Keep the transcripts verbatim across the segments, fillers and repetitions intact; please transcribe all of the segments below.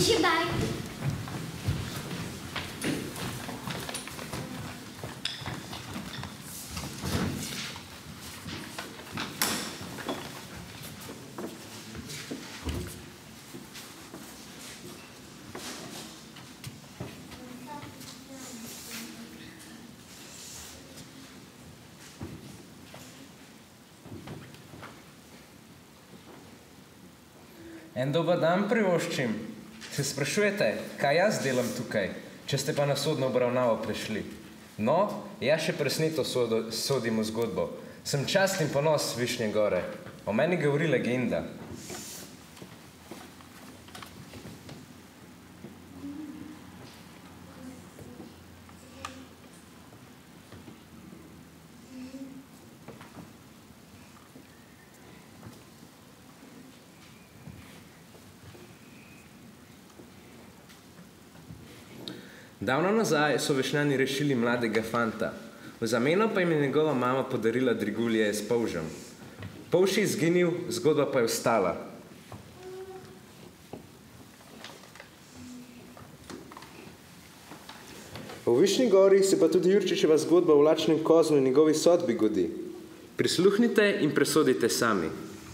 Užibaj. En dober dan privoščim. Se sprašujete, kaj jaz delam tukaj, če ste pa na sodno obravnavo prišli? No, jaz še presneto sodim v zgodbo. Sem čast in ponos Višnje Gore. O meni govori legenda. Davno nazaj so Višnjani rešili mladega fanta. V zameno pa jim je njegova mama podarila dragulje s polžem. Polž je izginil, zgodba pa je ostala. V Višnji Gori se pa tudi Jurčičeva zgodba o lačnem kozlu in njegovi sodbi godi. Prisluhnite in presodite sami.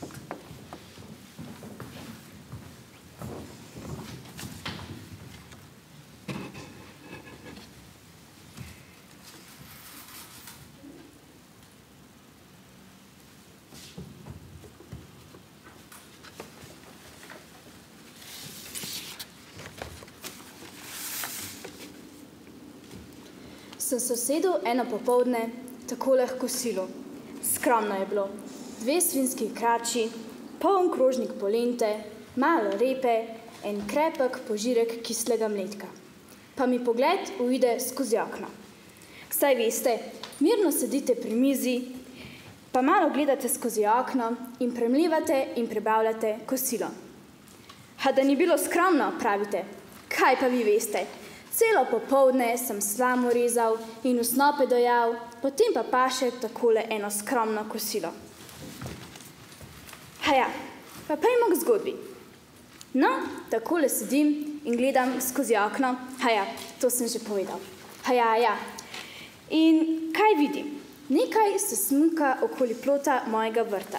Sem sosedov eno popoldne takole h kosilu. Skromno je bilo. Dve svinjski krači, poln krožnik polente, malo repe, en krepek požirek kislega mletka. Pa mi pogled uide skozi okno. Saj veste, mirno sedite pri mizi, pa malo gledate skozi okno in premlevate in prebavljate kosilo. A da ni bilo skromno, pravite. Kaj pa vi veste? Celo popoldne sem slamo rezal in v snope dojal, potem pa paše takole eno skromno kosilo. Haja, pa pejmo k zgodbi. No, takole sedim in gledam skozi okno. Haja, to sem že povedal. Haja, ja. In kaj vidim? Nekaj se smika okoli plota mojega vrta.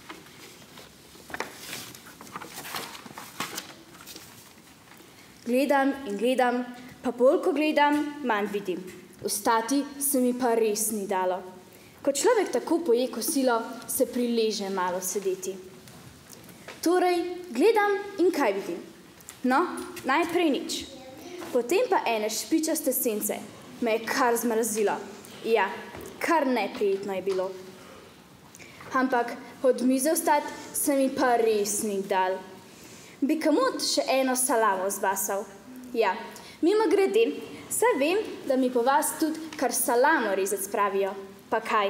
Gledam in gledam, pa bolj, ko gledam, manj vidim. Vstati se mi pa res ni dalo. Ko človek tako poje kosilo, se prileže malo sedeti. Torej, gledam in kaj vidim? No, najprej nič. Potem pa ene špičaste sence. Me je kar zmrazilo. Ja, kar neprijetno je bilo. Ampak od mize vstati se mi pa res ni dal. Bi kamot še eno salamo zbasal. Ja, mimo grede, saj vem, da mi po vas tudi kar salamo rezec pravijo. Pa kaj?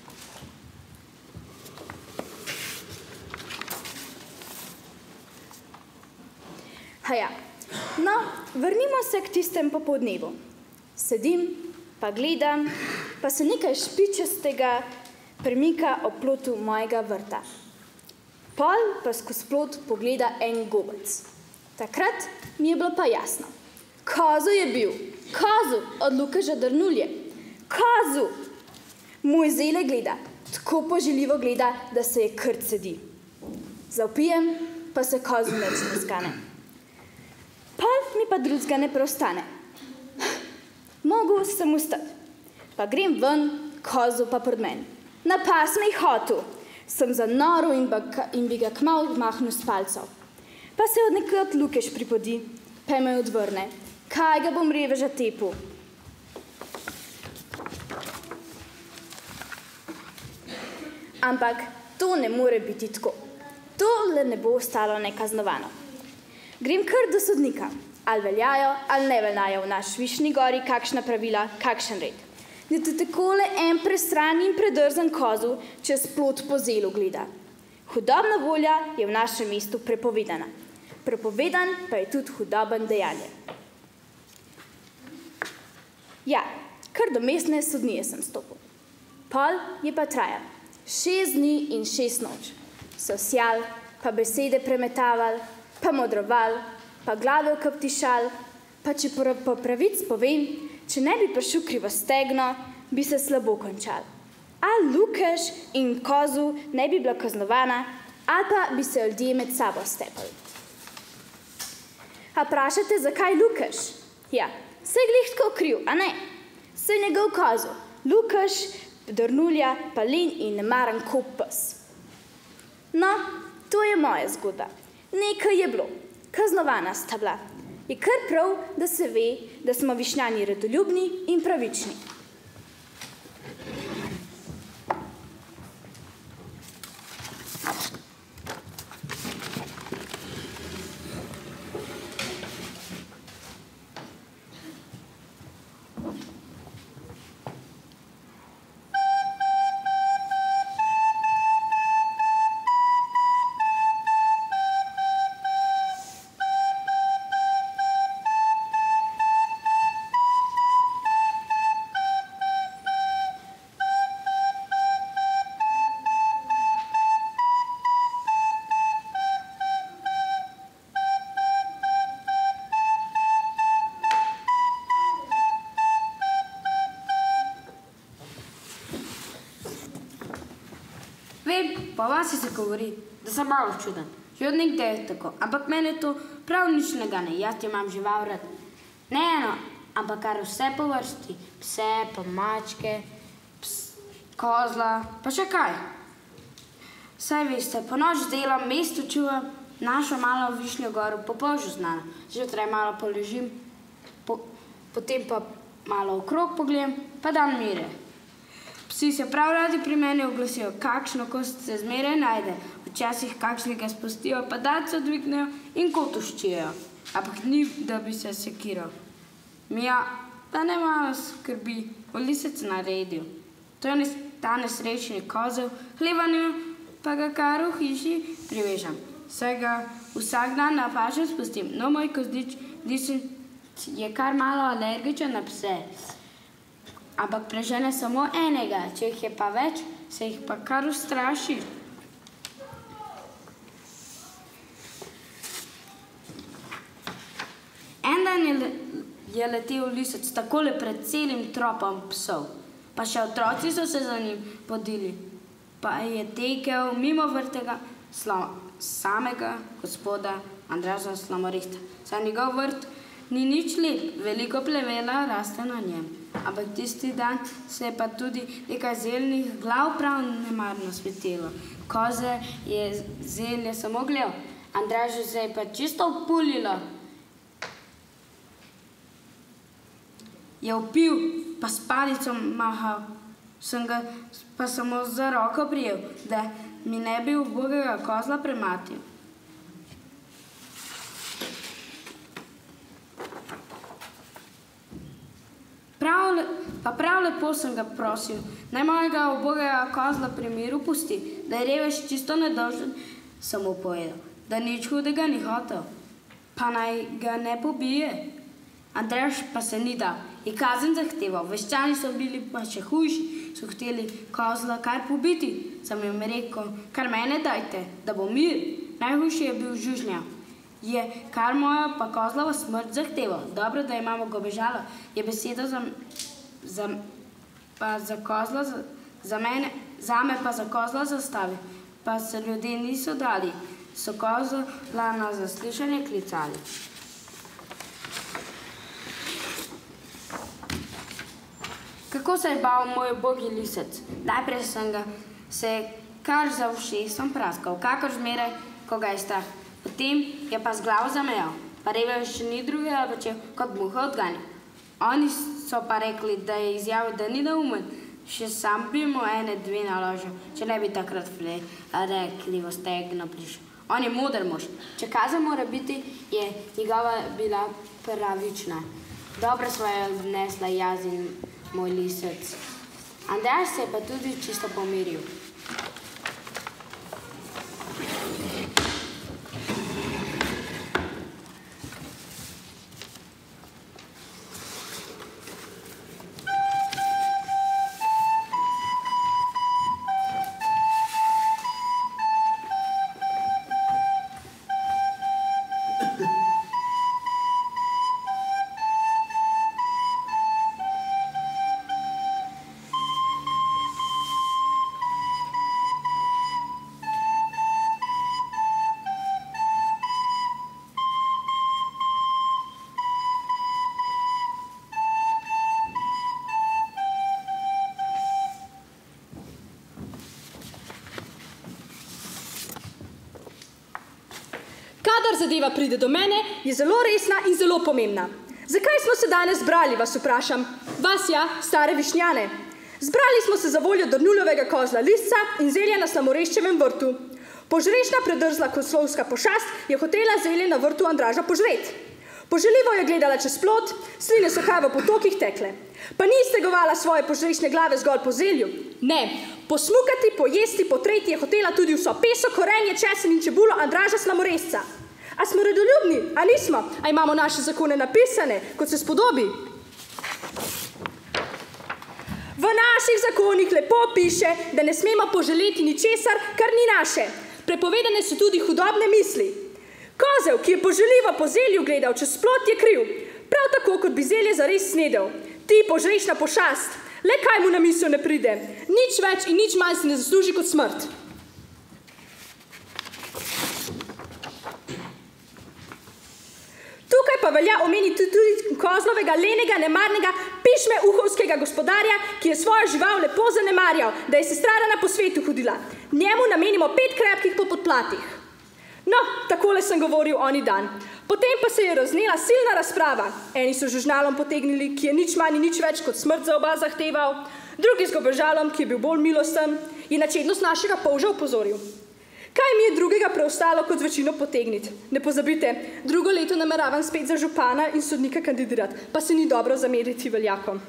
Haja, no, vrnimo se k tistem popoldnevu. Sedim, pa gledam, pa se nekaj špičastega premika ob plotu mojega vrta. Pol pa skozi plot pogleda en gobec. Takrat mi je bilo pa jasno. Kozu je bil, kozu od Lukeža Drnulje. Kozu! Moj zele gleda, tako poželjivo gleda, da se je krt sedi. Zavpijem, pa se kozu neč ne zgane. Pol mi pa drugega ne preostane. Mogu sem ustati, pa grem ven, kozu pa pred meni. Na pas me je hotel, sem zanoro in, in bi ga kmalu mahnil s palcev. Pa se od nekrat Lukež pripodi, pa me odvrne. Kaj ga bom reveža tepu? Ampak to ne more biti tako. Tole ne bo ostalo nekaznovano. Grem kar do sodnika. Ali veljajo, ali ne veljajo v naš Višnji Gori kakšna pravila, kakšen red. Da te takole en prestran in predrzen kozu čez plot po zelu gleda. Hudobna volja je v našem mestu prepovedana. Prepovedan pa je tudi hudoben dejanje. Ja, kar do mestne sodnije sem stopil. Pol je pa trajal. Šest dni in šest noč. So sjal, pa besede premetaval, pa modroval, pa glave okaptišal, pa če po pravic povem, če ne bi prišel krivostegno, bi se slabo končal. Ali Lukež in kozu ne bi bila kaznovana, ali pa bi se ljudje med sabo stepali. A vprašate, zakaj Lukež? Ja, se je glih tako kriv, a ne? Se je njegov kozu. Lukež, drnulja, pa len in nemaran kop pes. No, to je moja zgodba. Nekaj je bilo, kaznovana sta bila. Je kar prav, da se ve, da smo višnjani redoljubni in pravični. Vem, po vasi se govori, da sem malo čuden. Že od nekdaj je tako, ampak mene to prav nič ne gane. Jaz imam žival rad. Ne eno, ampak kar vse po vrsti. Pse, pa mačke, ps, kozla, pa še kaj. Saj veste, po noč delam, mesto čuvam, našo malo Višnjo goro po polžu znano. Zjutraj malo poležim, po, potem pa malo okrog pogledam, pa dan mire. Psi se prav radi pri meni oglasijo, kakšno kost se zmeraj najde. Včasih kakšnega spustijo, pa daco dvignejo in kot uščijo. Ampak ni, da bi se sekiral. Mija, da ne malo skrbi, bo lisec naredil. To je ta nesrečni kozel, hleba nima, pa ga kar v hiši privežem. Saj ga vsak dan na pašo spustim. No, moj kozdič lisec je kar malo alergičen na pse. Ampak prežene samo enega, če jih je pa več, se jih pa kar ustraši. En dan je, le, je letel lisec takole pred celim tropom psov, pa še otroci so se za njim podili, pa je tekel mimo vrtega slo, samega gospoda Andraža Slomorista. Saj njegov vrt ni nič lep, veliko plevela raste na njem. Ampak tisti dan se je pa tudi nekaj zelnih glav prav nemarno svetilo. Koze je zelje samo gledal, Andražu se je pa čisto upulilo. Je vpil, pa s palico mahal, sem ga pa samo za roko prijel, da mi ne bi ubogega kozla prematil. Prav, pa prav lepo sem ga prosil, naj mojega ubogega kozla pri miru pusti, da je revež čisto nedolžen, sem mu povedal, da nič hudega ni hotel, pa naj ga ne pobije. Andraž pa se ni dal, je kazen zahteval, veščani so bili pa še hujši, so hteli kozla kar pobiti, sem jim rekel, kar mene dajte, da bo mir. Najhujši je bil žužnja. Je kar moja pa kozlova smrt zahteval. Dobro, da imamo gobežalo, je besedo za, za, pa za kozla, za, za mene, zame pa za kozla zastavil. Pa se ljudje niso dali, so kozla na zaslišanje klicali. Kako se je bal moj ubogi lisec? Najprej sem ga se kar za ušesom praskal, kakor zmeraj, ko ga je strah. Potem je pa z glavo zamejal, pa revež še ni drugega počel, kot muha odganjal. Oni so pa rekli, da je izjavil, da ni neumen, še sam bi mu ene dve naložil, če ne bi takrat rekli v stegno prišel. On je moder mož. Če kazen mora biti, je njegova bila pravična. Dobro sva jo odnesla jaz in moj lisec. Andraž se je pa tudi čisto pomiril. Kadar zadeva pride do mene, je zelo resna in zelo pomembna. Zakaj smo se danes zbrali, vas vprašam? Vas ja, stare višnjane. Zbrali smo se za voljo Drnuljevega kozla Lisca in zelja na Samoreščevem vrtu. Požrešna predrzla koslovska pošast je hotela zelje na vrtu Andraža požret. Poželivo je gledala čez plot, sline so kaj v potokih tekle. Pa ni stegovala svoje požrešne glave zgolj po zelju. Ne, posmukati, pojesti, potreti je hotela tudi vso peso, korenje, česen in čebulo Andraža Slamoresca. A smo redoljubni, a nismo? A imamo naše zakone napisane, kot se spodobi? V naših zakonih lepo piše, da ne smemo poželeti ničesar, kar ni naše. Prepovedane so tudi hudobne misli. Kozel, ki je poželivo po zelju gledal čez plot, je kriv. Prav tako, kot bi zelje zares snedel. Ti požrešna pošast, le kaj mu na misel ne pride. Nič več in nič manj se ne zasluži kot smrt. Tukaj pa velja omeniti tudi kozlovega, lenega, nemarnega, pišme uhovskega gospodarja, ki je svojo žival lepo zanemarjal, da je sestrarana po svetu hodila. Njemu namenimo pet krepkih po podplatih. No, takole sem govoril oni dan. Potem pa se je raznela silna razprava. Eni so žužnalom potegnili, ki je nič manj in nič več kot smrt za oba zahteval, drugi z gobežalom, ki je bil bolj milosten, je na čednost našega polža upozoril. Kaj mi je drugega preostalo kot z večino potegniti? Ne pozabite, drugo leto nameravam spet za župana in sodnika kandidirati, pa se ni dobro zameriti veljakom.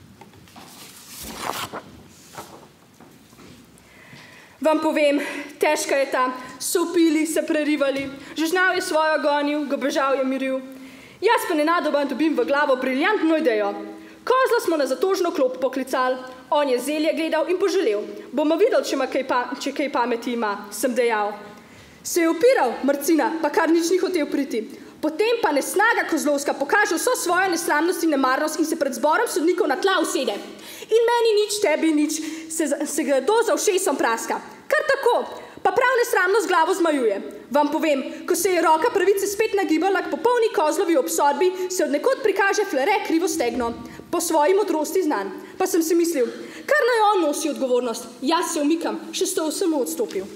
Vam povem, težka je ta, so upili, se prerivali, žužnal je svojo gonil, gobežal je miril. Jaz pa nenadoban dobim v glavo briljantno idejo. Kozla smo na zatožno klop poklicali, on je zelje gledal in poželel. Bomo videli, če, kaj, pa, če kaj pameti ima, sem dejal. Se je upiral, mrcina, pa kar nič ni hotel priti. Potem pa nesnaga kozlovska pokaže vso svojo nesramnost in nemarnost in se pred zborom sodnikov na tla usede. In meni nič, tebi nič, se, se grdo za ušesom praska. Kar tako, pa prav nesramno z glavo zmajuje. Vam povem, ko se je roka pravice spet nagibala k popolni kozlovi obsodbi, se od nekod prikaže Flere krivo stegno, po svoji modrosti znan. Pa sem si mislil, kar naj on nosi odgovornost, jaz se umikam, še stol sem mu odstopil.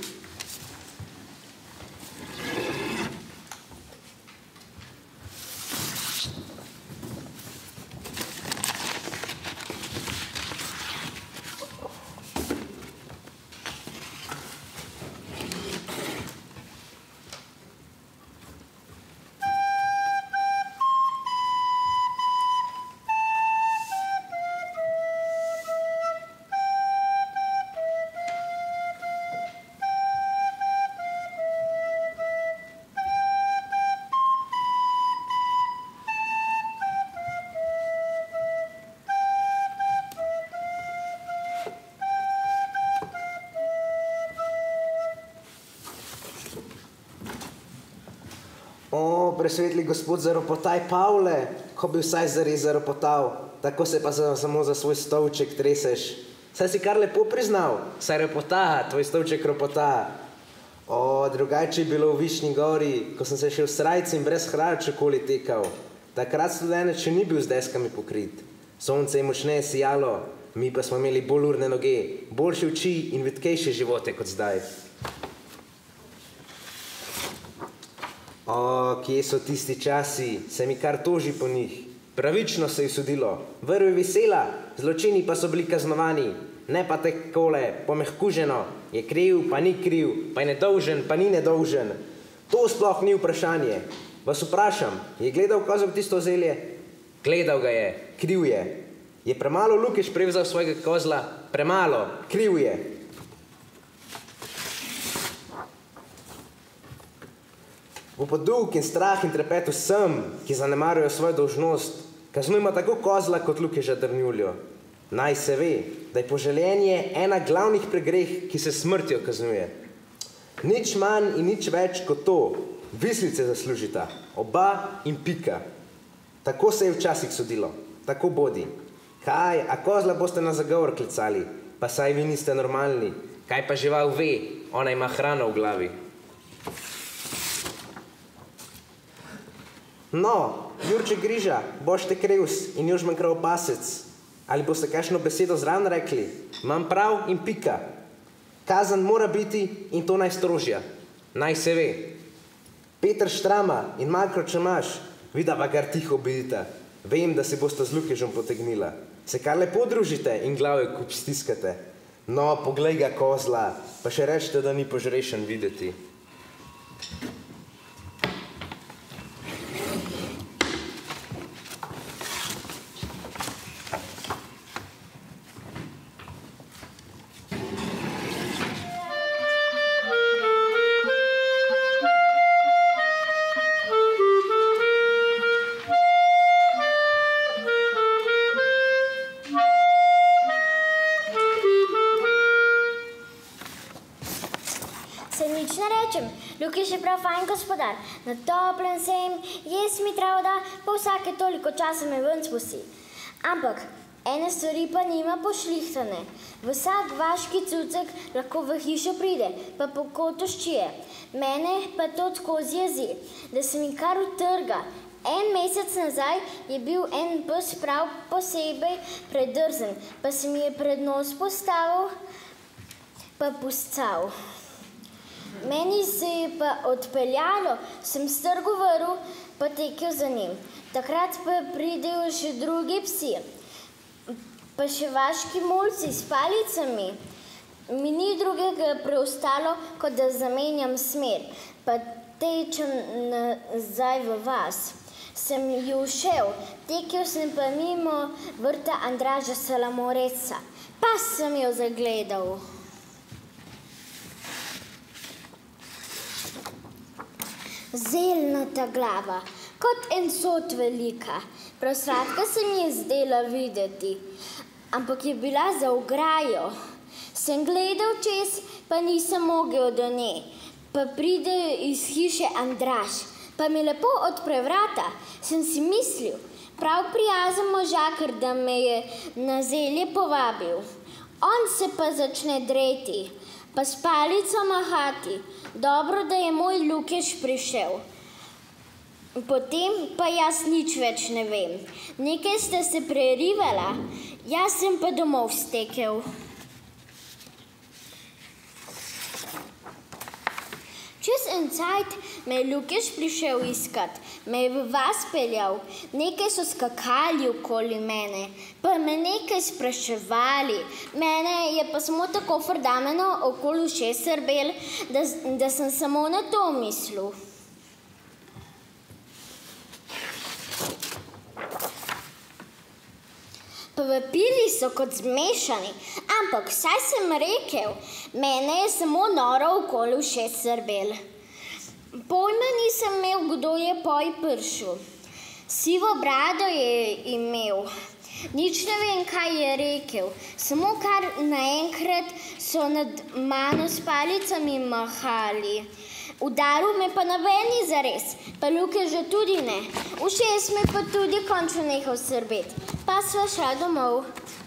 O, presvetli gospod zaropotaj Pavle, ko bi vsaj zares zaropotal, tako se pa za, samo za svoj stolček treseš. Saj si kar lepo priznal, saj ropota, tvoj stolček ropota. O, drugače je bilo v Višnji gori, ko sem se še v srajci in brez hrad okoli tekal. Takrat studenec še ni bil z deskami pokrit. Sonce je močneje sijalo, mi pa smo imeli bolj urne noge, boljše oči in vitkejše živote kot zdaj. O, kje so tisti časi, se mi kar toži po njih. Pravično se je sodilo, vrv je vesela, zločini pa so bili kaznovani. Ne pa takole, pomehkuženo, je kriv, pa ni kriv, pa je nedolžen, pa ni nedolžen. To sploh ni vprašanje. Vas vprašam, je gledal kozel tisto zelje? Gledal ga je, kriv je. Je premalo Lukeš prevzal svojega kozla? Premalo, kriv je. V poduk in strah in trepet vsem, ki zanemarajo svojo dolžnost, kaznujmo tako kozla kot Lukeža Drnuljo. Naj se ve, da je poželjenje ena glavnih pregreh, ki se smrtjo kaznuje. Nič manj in nič več kot to, vislice zaslužita, oba in pika. Tako se je včasih sodilo, tako bodi. Kaj, a kozla boste na zagovor klicali, pa saj vi niste normalni. Kaj pa žival ve, ona ima hrano v glavi. No, Jurče Griža, bošte krevs in Jožman Kravopasec. Ali boste kakšno besedo zraven rekli? Imam prav in pika. Kazen mora biti in to najstrožja. Naj se ve. Peter Štrama in Marko Čemaš, vida pa kar tiho bidita. Vem, da se boste z Lukežem potegnila. Se kar lepo družite in glave kup stiskate. No, poglej ga kozla, pa še rečete, da ni požrešen videti. Lukež je prav fajn gospodar, na toplem sem, jes mi travo da, pa vsake toliko časa me ven spusti. Ampak ene stvari pa nima pošlihtane. Vsak vaški cucek lahko v hišo pride, pa po kotu ščije. Mene pa to skozi jezi, da se mi kar utrga. En mesec nazaj je bil en pes prav posebej predrzen, pa se mi je pred nos postavil, pa puscal. Meni se je pa odpeljalo, sem strgo vrl, pa tekel za njim. Takrat pa pridejo še drugi psi, pa še vaški mulci s palicami. Mi ni drugega preostalo, kot da zamenjam smer, pa tečem nazaj v vas. Sem ju šel, tekel sem pa mimo vrta Andraža Salamoreca, pa sem jo zagledal. Zelnata glava, kot en sod velika. Prav sladka se mi je zdela videti, ampak je bila za ograjo. Sem gledal čez, pa nisem mogel do nje. Pa pride iz hiše Andraž, pa mi lepo odpre vrata. Sem si mislil, prav prijazen možakar, da me je na zelje povabil. On se pa začne dreti, pa s palico mahati. Dobro, da je moj Lukež prišel. Potem pa jaz nič več ne vem. Nekaj sta se prerivala, jaz sem pa domov stekel. Čez en cajt me je Lukež prišel iskat, me je v vas peljal, nekaj so skakali okoli mene, pa me nekaj spraševali. Mene je pa samo tako frdameno okoli ušes srbel, da, da sem samo na to mislil. Pa vapili so kot zmešani, ampak saj sem rekel, mene je samo noro okoli ušes srbel. Pojma nisem imel, kdo je poj pršel. Sivo brado je imel. Nič ne vem, kaj je rekel. Samo kar naenkrat so nad mano s palicami mahali. Udaril me pa nobeni zares, pa Lukeža tudi ne. Ušes me pa tudi končno nehal srbeti. Pa sva šla domov.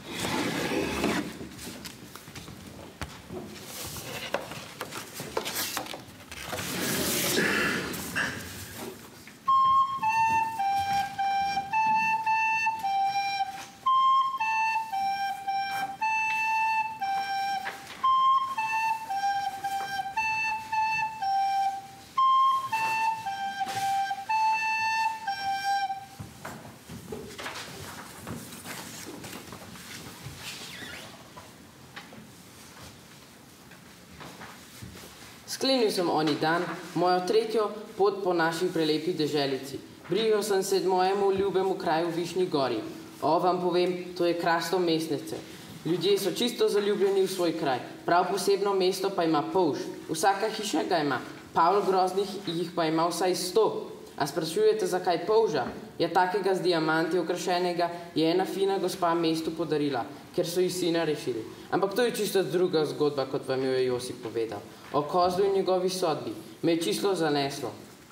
Sklenil sem oni dan, mojo tretjo pot po naši prelepi deželici. Brigel sem se mojemu ljubemu kraju v Višnji gori. O, vam povem, to je krasno mestnece. Ljudje so čisto zaljubljeni v svoj kraj. Prav posebno mesto pa ima polž. Vsaka hiša ga ima. Pavl Groznih jih pa ima vsaj sto. A sprašujete, zakaj polža? Ja, takega z diamanti okrašenega je ena fina gospa mestu podarila, ker so ji sina rešili. Ampak to je čisto druga zgodba, kot vam jo je Josip povedal. O kozlu in njegovi sodbi. Me je čisto zaneslo.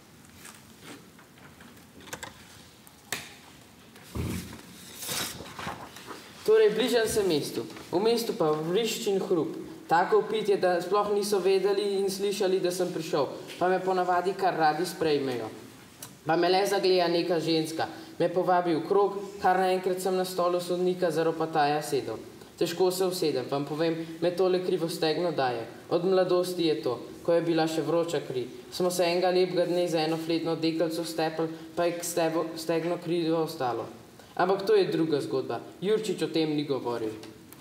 Torej, bližam se mestu. V mestu pa vrišč in hrup. Tako upitje, da sploh niso vedeli in slišali, da sem prišel. Pa me ponavadi kar radi sprejmejo. Pa me le zagleda neka ženska. Me povabi v krog, kar naenkrat sem na stolu sodnika za ropataja sedel. Težko se usedem, vam povem, me tole krivostegno daje. Od mladosti je to. ko je bila še vroča kri. Smo se enega lepega dne za eno fletno deklico stepli, pa je k stebo, stegno krivo ostalo. Ampak to je druga zgodba. Jurčič o tem ni govoril.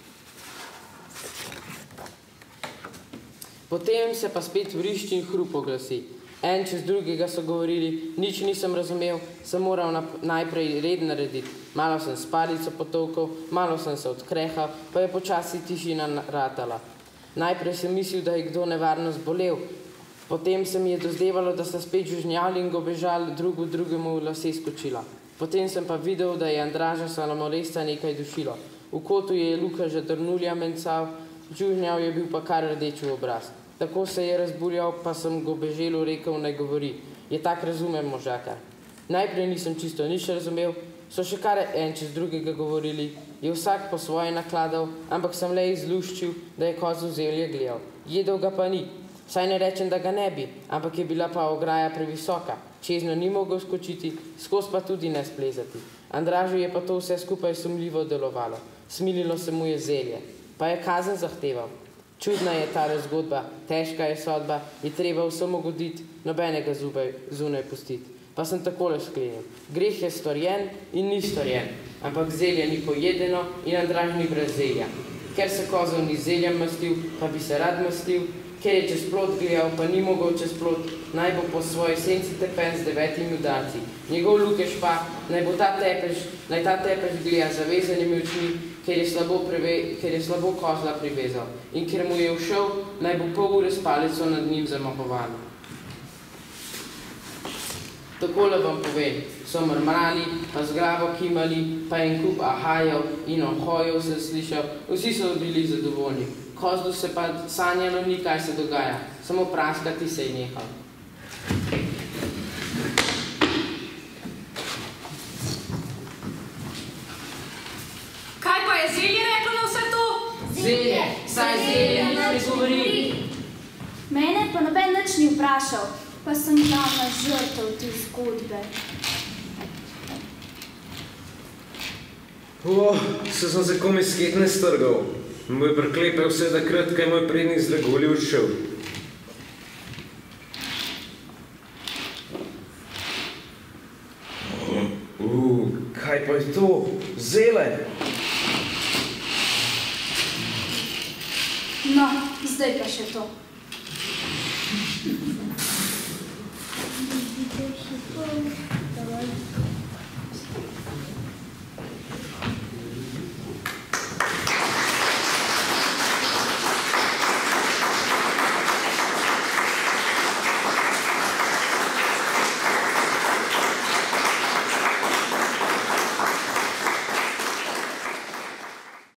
Potem se pa spet vrišči in hrup oglasi. En čez drugega so govorili, nič nisem razumel, sem moral najprej red narediti. Malo sem s palico potolkal, malo sem se odkrehal, pa je počasi tišina ratala. Najprej sem mislil, da je kdo nevarno zbolel, potem se mi je dozdevalo, da sta spet žužnjali in gobežali drug v drugemu v lase skočila. Potem sem pa videl, da je Andraža Salomolesta nekaj dušilo. V kotu je Luka že drnulja mencal, žužnjav je bil pa kar rdeč v obraz. Tako se je razburjal, pa sem gobeželu rekel, naj govori. Je tak razumen možakar. Najprej nisem čisto nič razumel, so še kar en čez drugega govorili, je vsak po svoje nakladal, ampak sem le izluščil, da je kozu zelje gledal. Jedel ga pa ni. Saj ne rečem, da ga ne bi, ampak je bila pa ograja previsoka. Čezno ni mogel skočiti, skozi pa tudi ne splezati. Andražu je pa to vse skupaj sumljivo delovalo. Smililo se mu je zelje, pa je kazen zahteval. Čudna je ta zgodba, težka je sodba, je treba vsem ugoditi, nobenega zunaj pustiti. Pa sem takole sklenil. Greh je storjen in ni storjen, ampak zelje ni pojedeno in Andraž ni brez zelja. Ker se kozel ni zeljem mastil, pa bi se rad mastil, ker je čez plot gledal, pa ni mogel čez plot, naj bo po svoji senci tepen z devetimi udarci. Njegov Lukež pa, naj bo ta tepež, naj ta tepež gleda zavezanimi očmi, ker je slabo, prive, ker je slabo kozla privezal. In ker mu je všel, naj bo pol ure s palico nad njim zamahoval. Takole vam povem, so mrmrali, pa z glavo kimali, pa en kup ahajev in ohojev se slišal, vsi so bili zadovoljni. Kozlu se pa sanjalo ni, kaj se dogaja, samo praskati se je nehal. Kaj pa je zelje reklo na vse to? Zelje, saj zelje nič ne govori. Mene pa noben nič ni vprašal, pa sem glavna žrtev te zgodbe. O, se sem se komi sketne strgal. Moj preklepel vse da krat, kaj moj prednik z dragoli odšel. Uh, kaj pa je to? Zele! No, zdaj pa še to. Thank you.